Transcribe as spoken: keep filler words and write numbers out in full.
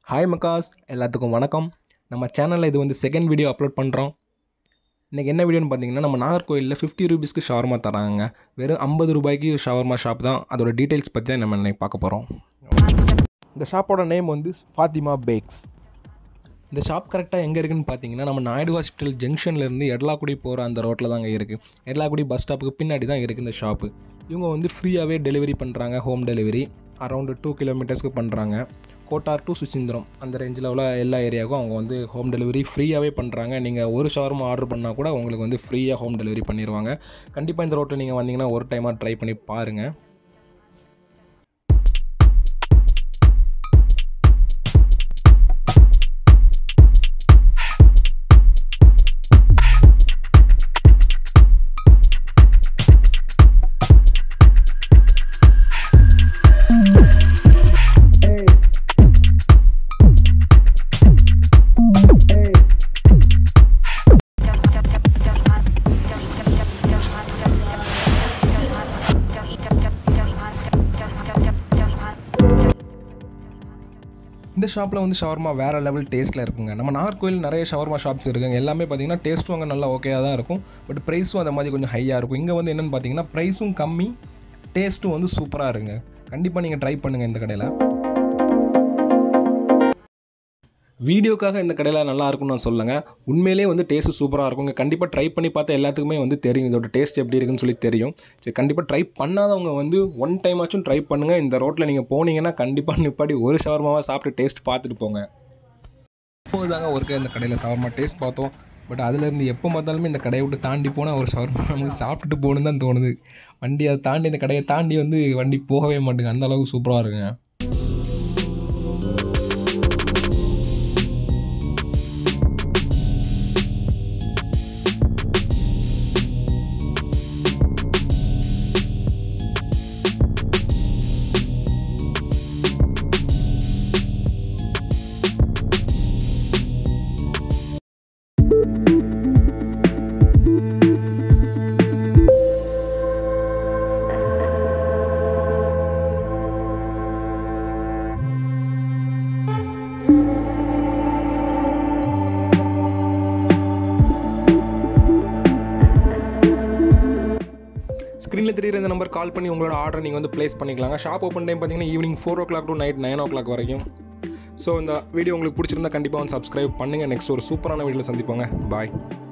Hi macaws, எல்லாத்துக்கும் வணக்கம். நம்ம சேனலில் இது வந்து செகண்ட் வீடியோ அப்லோட் பண்ணுறோம். இன்றைக்கி என்ன வீடியோன்னு பார்த்தீங்கன்னா, நம்ம நாகர்கோயிலில் ஃபிஃப்டி ருபீஸ்க்கு ஷவர்மா தராங்க. வெறும் ஐம்பது ரூபாய்க்கு ஷவர்மா ஷாப் தான். அதோட டீட்டெயில்ஸ் பற்றி தான் நம்ம இன்னைக்கு பார்க்க போகிறோம். இந்த ஷாப்போட நேம் வந்து ஃபாத்திமா பேக்ஸ். இந்த ஷாப் கரெக்டாக எங்கே இருக்குதுன்னு பார்த்தீங்கன்னா, நம்ம நாயுடு ஹாஸ்பிட்டல் ஜங்ஷன்லேருந்து எடலாக்குடி போகிற அந்த ரோட்டில் தாங்க இருக்குது. எடலாக்குடி பஸ் ஸ்டாப்புக்கு பின்னாடி தான் இருக்குது இந்த ஷாப்பு. இவங்க வந்து ஃப்ரீயாகவே டெலிவரி பண்ணுறாங்க. ஹோம் டெலிவரி அரௌண்டு டூ கிலோமீட்டர்ஸ்க்கு பண்ணுறாங்க. கோட்டார் டு சுசீந்திரம் அந்த ரேஞ்சில் உள்ள எல்லா ஏரியாவுக்கும் அவங்க வந்து ஹோம் டெலிவரி ஃப்ரீயாகவே பண்ணுறாங்க. நீங்கள் ஒரு ஷவர்மா ஆர்டர் பண்ணால் கூட உங்களுக்கு வந்து ஃப்ரீயாக ஹோம் டெலிவரி பண்ணிடுவாங்க. கண்டிப்பாக இந்த ரோட்டில் நீங்கள் வந்தீங்கன்னா ஒரு டைமாக ட்ரை பண்ணி பாருங்கள். இந்த ஷாப்பில் வந்து ஷவர்மா வேறு லெவல் டேஸ்ட்டில் இருக்குங்க. நம்ம நாகர்கோயில் நிறைய ஷவர்மா ஷாப்ஸ் இருக்குங்க. எல்லாமே பார்த்தீங்கன்னா டேஸ்ட்டும் அங்கே நல்லா ஓகேயாக தான் இருக்கும். பட் ப்ரைஸும் அந்த மாதிரி கொஞ்சம் ஹையாக இருக்கும். இங்கே வந்து என்னென்னு பார்த்தீங்கன்னா ப்ரைஸும் கம்மி, டேஸ்ட்டும் வந்து சூப்பராக இருக்குங்க. கண்டிப்பாக நீங்கள் ட்ரை பண்ணுங்கள் இந்த கடையில். வீடியோக்காக இந்த கடையில் நல்லா இருக்கும்னு நான் சொல்லுங்க. உண்மையிலே வந்து டேஸ்ட்டு சூப்பராக இருக்குங்க. கண்டிப்பாக ட்ரை பண்ணி பார்த்தா எல்லாத்துக்குமே வந்து தெரியும் இதோட டேஸ்ட் எப்படி இருக்குன்னு சொல்லி தெரியும். சரி, கண்டிப்பாக ட்ரை பண்ணாதவங்க வந்து ஒன் டைம் ஆச்சும் ட்ரை பண்ணுங்கள். இந்த ரோட்டில் நீங்கள் போனீங்கன்னா கண்டிப்பாக நிப்பாடி ஒரு ஷவர்மாவாக சாப்பிட்டு டேஸ்ட் பார்த்துட்டு போங்க. இப்போது தாங்க ஒருக்க இந்த கடையில் ஷவர்மா டேஸ்ட் பார்த்தோம். பட் அதுலேருந்து எப்போ பார்த்தாலுமே இந்த கடையை விட்டு தாண்டி போனால் ஒரு ஷவர்மா நமக்கு சாப்பிட்டுட்டு போகணுன்னு தான் தோணுது. வண்டி அதை தாண்டி இந்த கடையை தாண்டி வந்து வண்டி போகவே மாட்டேங்க. அந்த அளவுக்கு சூப்பராக இருக்குங்க. ஸ்க்ரீனில் தெரியுற இந்த நம்பர் கால் பண்ணி உங்களோட ஆர்டர் நீங்கள் வந்து ப்ளேஸ் பண்ணிக்கலாங்க. ஷாப் ஓப்பன் டைம் பார்த்தீங்கன்னா evening four o'clock to night nine o'clock வரைக்கும். ஸோ இந்த வீடியோ உங்களுக்கு பிடிச்சிருந்தா கண்டிப்பாக வந்து சப்ஸ்கிரைப் பண்ணுங்கள். நெக்ஸ்ட் ஒரு சூப்பரான வீடியோவில் சந்திப்போங்க. பாய்.